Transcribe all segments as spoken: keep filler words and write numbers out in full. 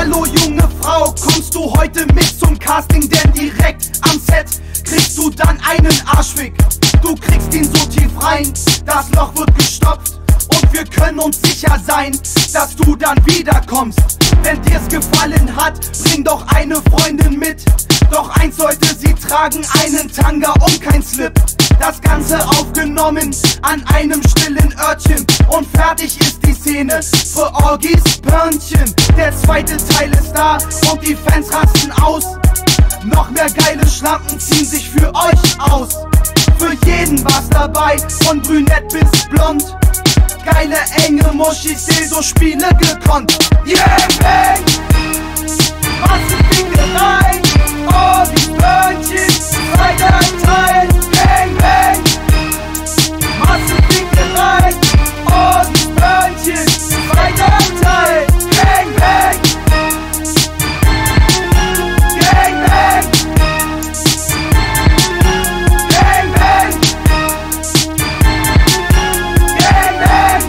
Hallo junge Frau, kommst du heute mit zum Casting? Denn direkt am Set kriegst du dann einen Arschfick. Du kriegst ihn so tief rein, das Loch wird gestopft. Und wir können uns sicher sein, dass du dann wiederkommst. Wenn dir's gefallen hat, bring doch eine Freundin mit. Doch eins sollte sie tragen, einen Tanga und kein Slip. Das Ganze aufgenommen an einem stillen Örtchen. Und fertig ist die Szene für Orgis Pörnchen. Der zweite Teil ist da und die Fans rasten aus. Noch mehr geile Schlampen ziehen sich für euch aus. Für jeden was dabei, von brünett bis blond. Geile, enge Muschis, Dildo-Spiele gekonnt. Yeah, bang! Massenfickerei, oh, die Börnchen, zweiter Teil, bang, bang! Massenfickerei, oh, die Börnchen, zweiter Teil, bang, bang! Gang, bang! Gang, bang! Gang, bang!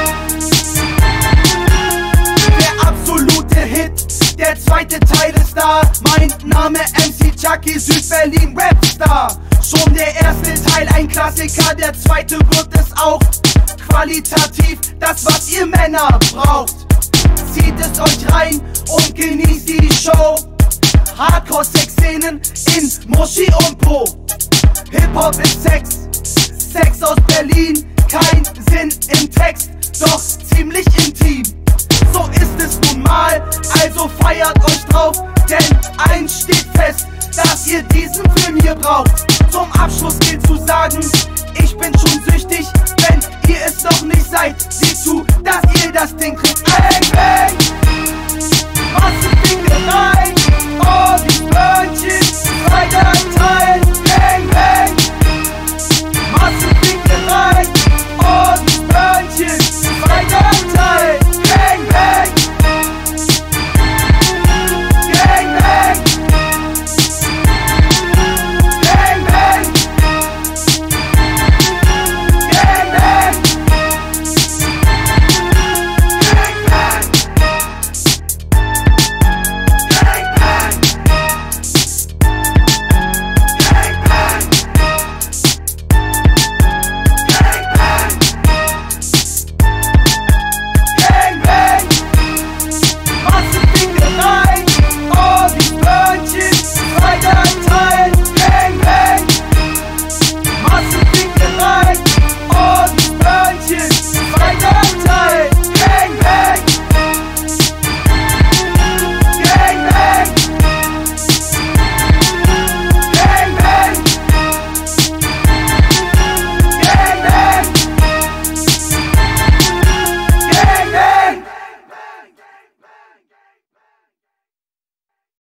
Der absolute Hit, der zweite Teil ist da. Mein Name M C Chucky, Südberlin Rapstar. Schon der erste Teil ein Klassiker, der zweite wird es auch. Qualitativ, das was ihr Männer braucht. Zieht es euch rein und genießt die Show. Hardcore-Sex-Szenen in Muschi und Po. Hip-Hop ist Sex, Sex aus Berlin. Kein Sinn im Text, doch ziemlich intim. So ist es nun mal, also feiert euch drauf. Denn eins steht fest, dass ihr diesen Film hier braucht. Zum Abschluss gilt zu sagen, ich bin schon süchtig. Wenn ihr es noch nicht seid, seht zu, dass ihr das Ding kriegt. Bang, bang!